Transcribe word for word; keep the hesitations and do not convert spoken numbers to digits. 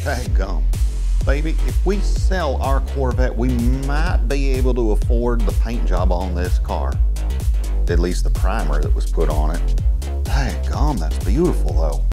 Daggum. Baby, if we sell our Corvette, we might be able to afford the paint job on this car. At least the primer that was put on it. Daggum, that's beautiful though.